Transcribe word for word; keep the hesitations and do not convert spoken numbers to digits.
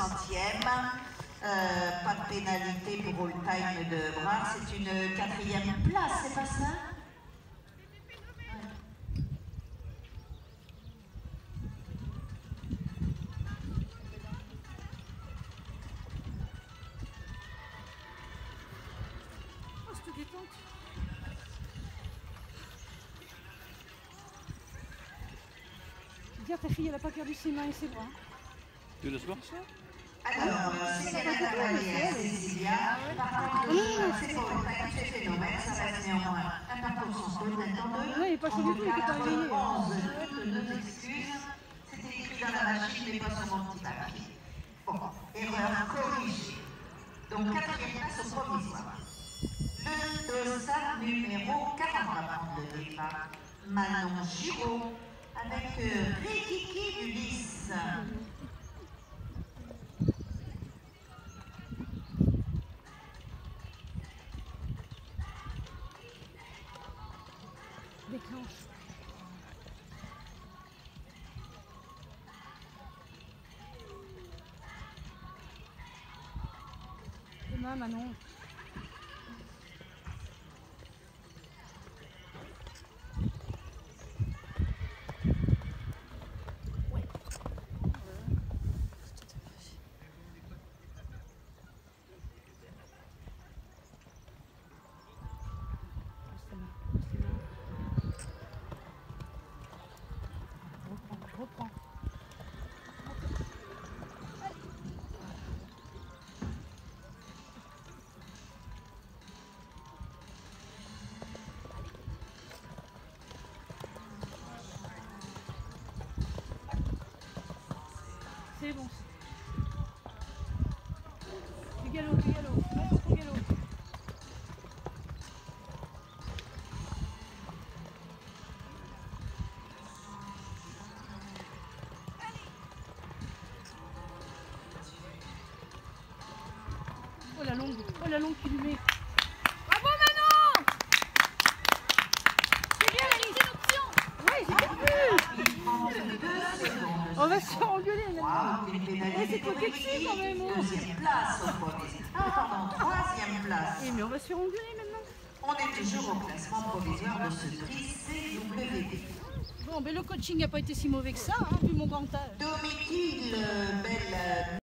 centième. Euh, pas de pénalité pour all time de Brard. C'est une quatrième place, c'est pas ça? Oh, cette détente. Dire ta fille, elle a pas perdu ses mains et ses bras. Tu le soir? Alors, c'est la cavalière Cécilia. Par contre, c'est pour le paquet, c'est phénomène. Ça reste néanmoins un parcours sans faute. Maintenant, Ouais, il n'est pas chaud du tout, il est pas réveillé. onze, toutes nos excuses. C'était écrit dans la machine, mais pas sur mon petit papier. Bon, erreur corrigée. Donc, quatrième place au provisoire. Le dossard numéro quarante va prendre le départ. Manon Giraud avec Rikiki du dix. Déclenche. Demain, Manon. Je reprends. C'est bon. Du galop, du galop. Reste au galop. Oh la longue, oh la longue qui lui met. Bravo Manon! C'est bien la ligne d'option. Oui, j'ai bien vu. On va se faire engueuler maintenant. Eh, c'est pas sexy quand même. Deuxième place au provisoire. Ah, pardon, troisième place. Eh, mais on va se faire engueuler maintenant. On est toujours au classement provisoire de ce prix C W D. Bon, ben le coaching n'a pas été si mauvais que ça, hein, vu mon grand âge. Domitil, belle